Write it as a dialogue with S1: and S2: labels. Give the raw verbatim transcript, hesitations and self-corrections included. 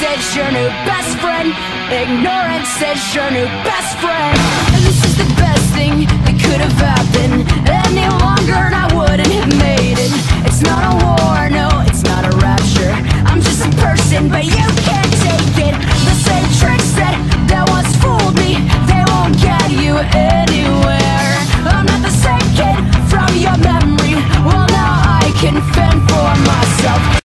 S1: is your new best friend. Ignorance is your new best friend. And this is the best thing